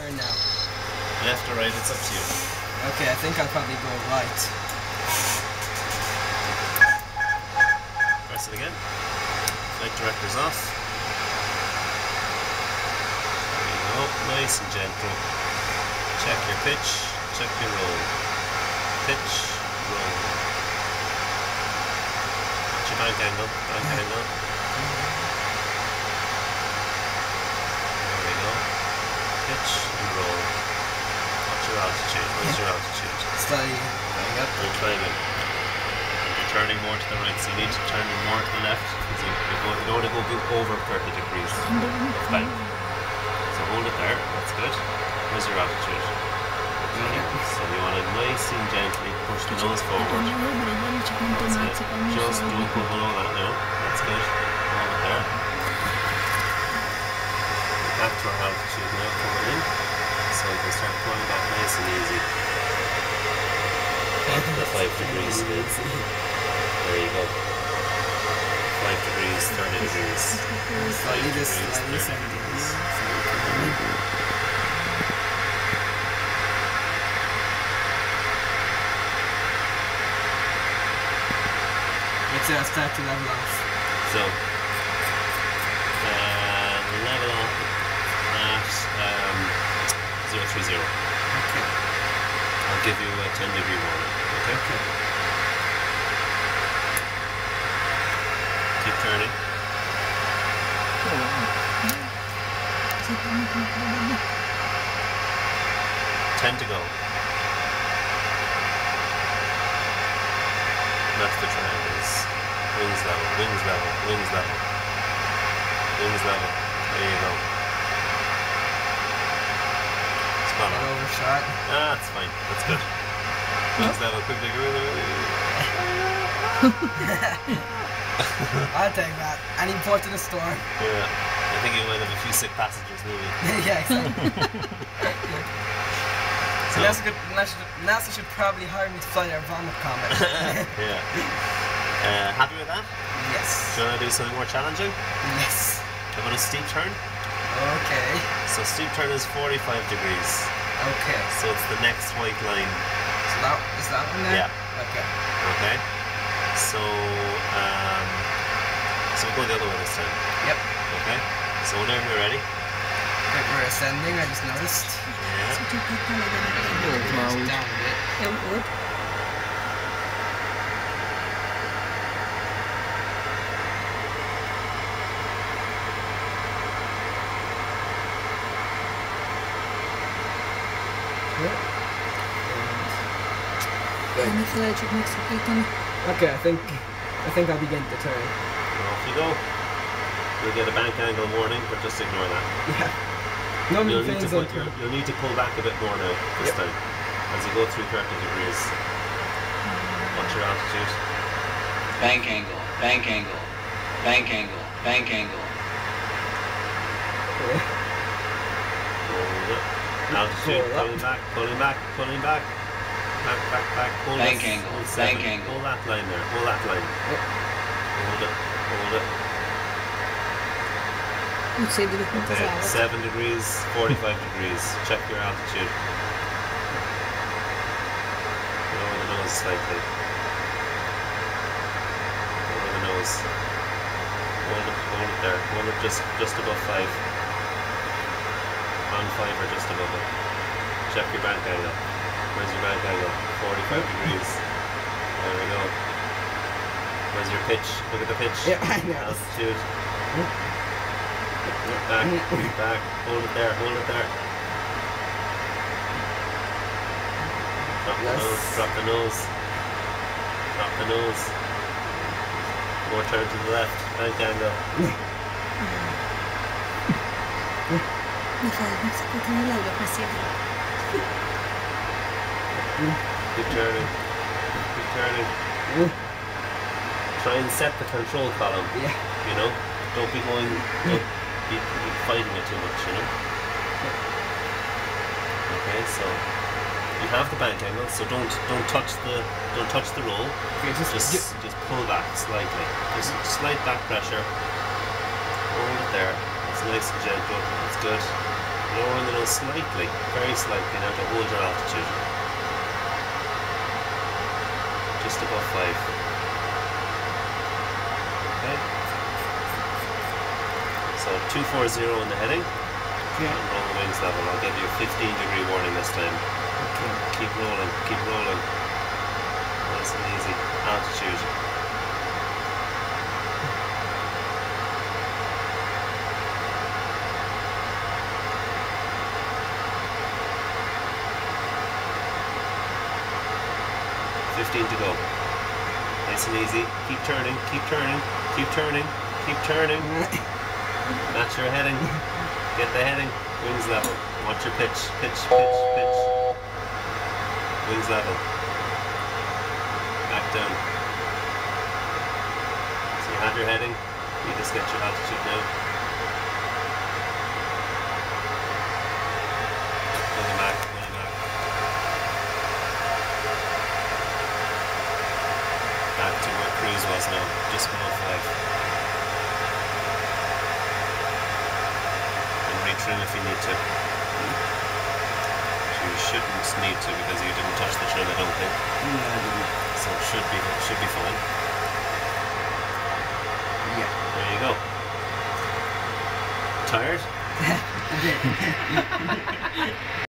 turn now? Left or right, it's up to you. Okay, I think I'll probably go right. Press it again. Flight director's off. There you go, nice and gentle. Check your pitch, check your roll. Pitch, roll. Watch your bank angle, bank angle. There we go. Pitch and roll. What's your altitude? What's your altitude? Steady. We're trying it. You're turning more to the right, so you need to turn more to the left because you don't want to go over 30 degrees. Fine. So hold it there, that's good. Where's your altitude? Okay. So you want to nice and gently push the nose forward. That's it. Just don't go below that now. That's good. Hold it there. Back to our altitude now, coming in. So you can start pulling back nice and easy. Back to the 5 degrees. There you go. 5 degrees, 30 degrees. 5 degrees, 30 degrees. Let's say I start to level off. So, level off at 030. Okay. I'll give you a 10-degree warning. Okay? Okay. Keep turning. 10 to go. That's the triangles. Wings level, wings level, wings level. Wings level. There you go. Spot on. Overshot. Ah, that's fine. That's good. Wings level, quick bigger. I'll take that. Any port to the store. Yeah. I think you might have a few sick passengers, maybe. Yeah, exactly. So, NASA should probably hire me to fly their vomit comet. yeah. Happy with that? Yes. Do you want to do something more challenging? Yes. How about a steep turn? Okay. So steep turn is 45 degrees. Okay. So it's the next white line. So is that one there? Yeah. Okay. Okay. So we'll go the other way this time. Yep. Okay. So whenever you're ready. Okay, we're ascending, I just noticed. Yeah. Down a bit. Okay, I think I'll begin to turn. Off you go. You'll get a bank angle warning, but just ignore that. Yeah. No You'll things you'll need to pull back a bit more now this time as you go through 30 degrees. What's your altitude? Bank angle, bank angle, bank angle, bank angle. Hold it. Altitude, pulling back, pulling back, pulling back. Back, back, back. Hold bank it. angle, Hold bank 7. angle. Hold that line there. Hold that line. Hold it. Hold it. Okay. 7 degrees, 45 degrees. Check your altitude. Lower the nose slightly. Lower the nose. Hold it there. Hold it just above 5. On 5 or just above it. Check your bank angle. Where's your bank angle? 45 degrees. There we go. Where's your pitch? Look at the pitch. Yeah, I know. Altitude. Back, back. Hold it there, hold it there. Drop the nose, drop the nose. Drop the nose. More turn to the left. Bank angle. Keep turning. Keep turning. Try and set the control column. Yeah. You know? Don't be fighting it too much, you know? Okay, so you have the bank angle, so don't touch the roll. Okay, just pull back slightly. Just slight back pressure. Hold it there. It's nice and gentle. It's good. Lowering the nose slightly, very slightly now to hold your altitude. Just above 5. Okay. So 240 in the heading. Okay. And roll the wings level. I'll give you a 15-degree warning this time. Okay. Keep rolling, keep rolling. Nice and easy. Altitude. $15 to go. Nice and easy. Keep turning, keep turning, keep turning, keep turning. Match your heading. Get the heading. Wings level. Watch your pitch. Pitch, pitch, pitch. Wings level. Back down. So you have your heading. You just get your altitude now. Pull it back, pull it back. Back to where cruise was now, just below 5. And retrim if you need to. You shouldn't need to because you didn't touch the trim, I don't think. No, I didn't. So it should be fine. Yeah. There you go. Tired? Okay.